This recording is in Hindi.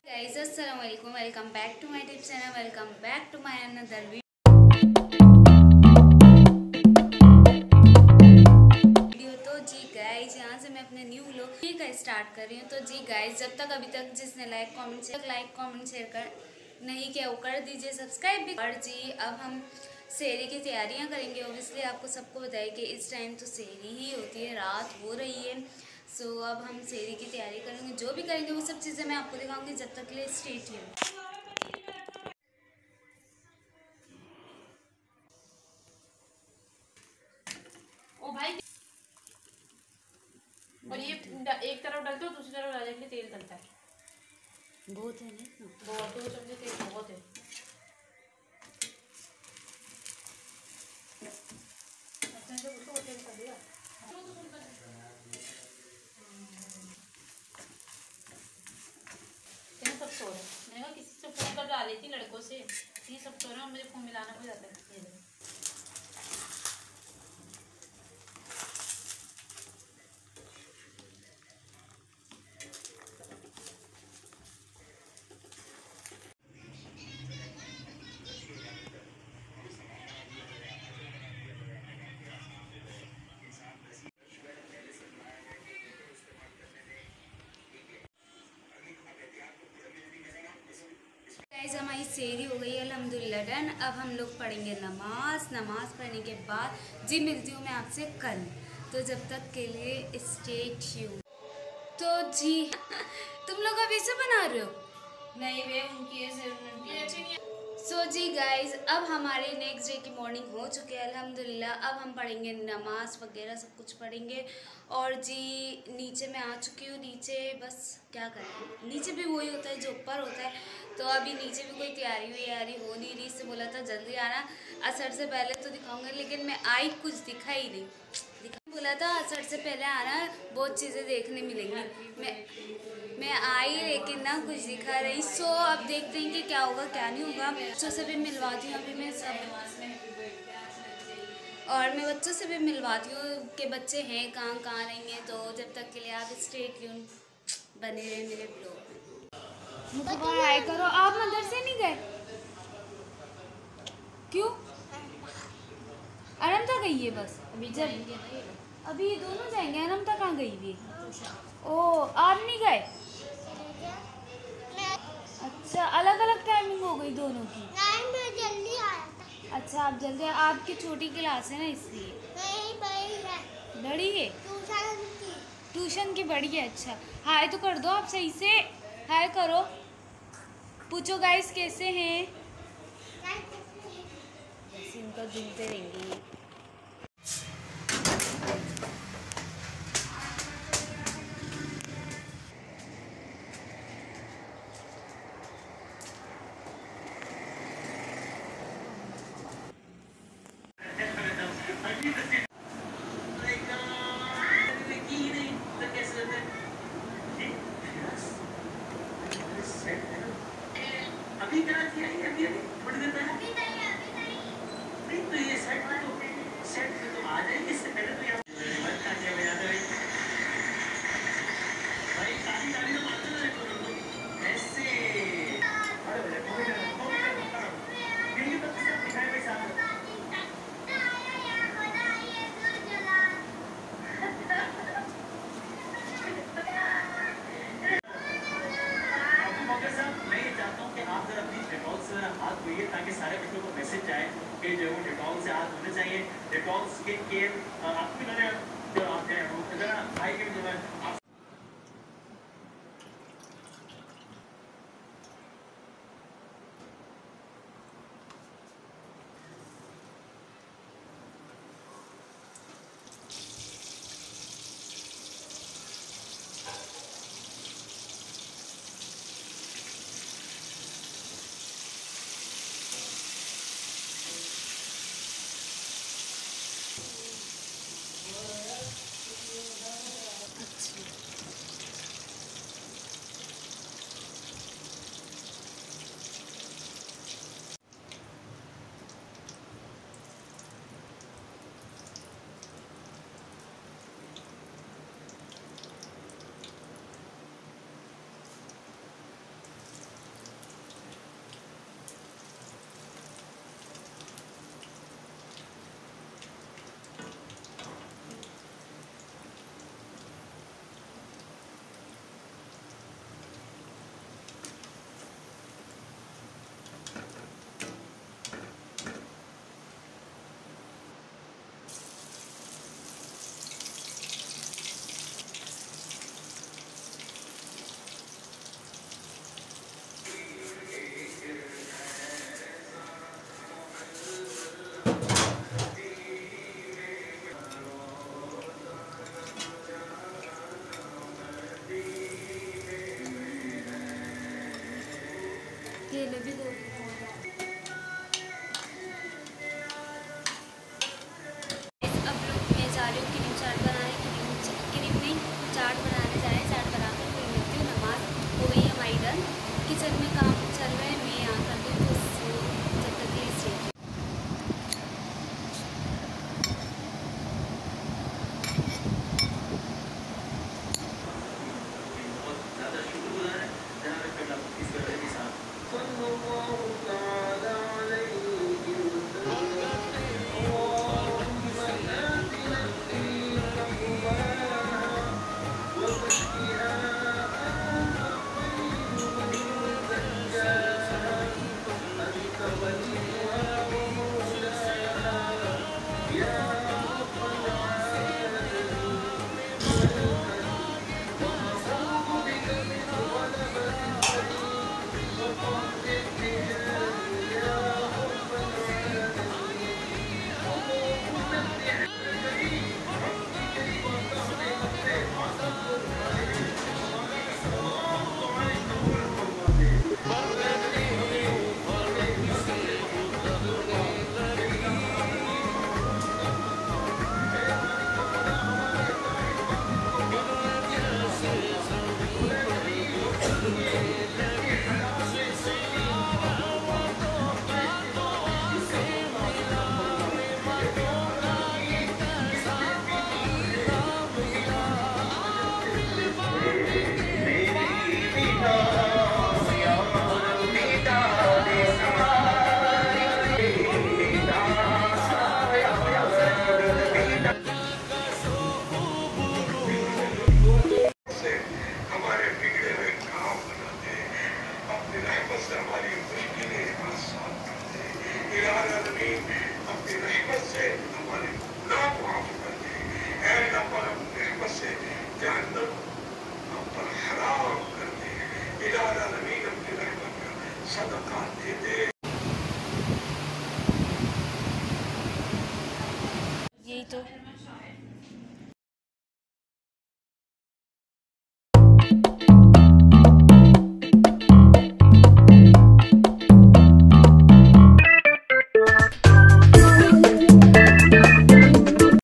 गाइस अस्सलाम वालेकुम, welcome back to my YouTube channel, welcome back to my another video. तो जी गाइस यहाँ से मैं अपने न्यू व्लॉग का स्टार्ट कर रही हूँ। तो जी गाइस जब तक अभी तक जिसने लाइक कमेंट शेयर कर नहीं किया वो कर दीजिए, सब्सक्राइब भी। और जी अब हम सेहरी की तैयारियाँ करेंगे। ओबियसली आपको सबको बताइए कि इस टाइम तो सेहरी ही होती है, रात हो रही है। सो अब हम सेहरी की तैयारी करेंगे, जो भी करेंगे वो सब चीज़ें मैं आपको दिखाऊंगी। जब तक के लिए स्टे ट्यून्ड। ओ भाई, और ये एक तरफ डालते हो दूसरी तरफ डालने के लिए तेल डलता है। बहुत है ना, बहुत 2 चम्मच तेल बहुत है। अच्छा जब उसको तेल कर दिया सब सो रहे। मैंने कहा किसी से फोन कर डाली थी लड़कों से, ये सब सो रहे हैं, मुझे फोन मिलाना पड़ जाता है। गाइस हमारी सेहरी हो गई है अल्हम्दुलिल्लाह डन। अब हम लोग पढ़ेंगे नमाज पढ़ने के बाद जी मिलती हूँ मैं आपसे कल। तो जब तक के लिए स्टे ट्यून्ड। तो जी तुम लोग अभी से बना रहे हो? नहीं वे उनकी ऐसे सो जी गाइज अब हमारे नेक्स्ट डे की मॉर्निंग हो चुकी है अल्हम्दुलिल्लाह। अब हम पढ़ेंगे नमाज वगैरह सब कुछ पढ़ेंगे। और जी नीचे मैं आ चुकी हूँ। नीचे बस क्या करें, नीचे भी वही होता है जो ऊपर होता है। तो अभी नीचे भी कोई तैयारी हो नहीं रही। इससे बोला था जल्दी आना, असर से पहले तो दिखाऊंगा, लेकिन मैं आई कुछ दिखा ही नहीं। बोला था असर से पहले आना, बहुत चीज़ें देखने मिलेंगी। मैं आई लेकिन ना कुछ दिखा रही। सो अब देखते हैं कि क्या होगा क्या नहीं होगा। बच्चों से भी मिलवाती हूँ अभी मैं सब, और मैं बच्चों से भी मिलवाती हूँ कि बच्चे हैं कहाँ कहाँ नहीं है। तो जब तक के लिए आप स्टे ट्यून्ड बने रहे मेरे ब्लॉग में। मुझे बाहर आए करो। आप मदरसे नहीं गए क्यों? अनमता गई है बस अभी। जब अभी ये दोनों जाएंगे, अनमता कहाँ गई हुई है? ओ आप नहीं गए? अच्छा अलग अलग टाइमिंग हो गई दोनों की। मैं जल्दी आया था। अच्छा आप जल्दी, आपकी छोटी क्लास है ना इसलिए। नहीं बड़ी है। बड़ी है? ट्यूशन की बड़ी है। अच्छा हाय तो कर दो आप सही से, हाय करो, पूछो गाइस कैसे हैं। जैसे इनका घूमते रहेंगे। अभी करा किया है अभी थोड़ी देर पहले नहीं तो ये सेट पे तो आ जाएंगे। इससे पहले तो यहाँ भाई ताली ताली तो मारते रहे ऐसे मेरी तो सब दिखाए भाई साहब। हाथ धोइए ताकि सारे बच्चों को मैसेज जाए कि जो है डेटॉल से हाथ धोने चाहिए। डेटॉल स्किन केयर आपको भी मैंने जो आप हैं भाई के जो है अब लोग मैं जा रही हूँ क्रीम चाट बनाने, क्रीम नहीं चाट बनाने जा रहे हैं। चाट बनाकर फिर मिलती हूँ। नमाज हो गई है हमारी डन। किचन में काम चल रहा है, मैं यहाँ कर दूँ तो जब तक ये स्टेज। बहुत ज़्यादा शुक्रगुजार है जनाब कबला इस वजह के साथ यही तो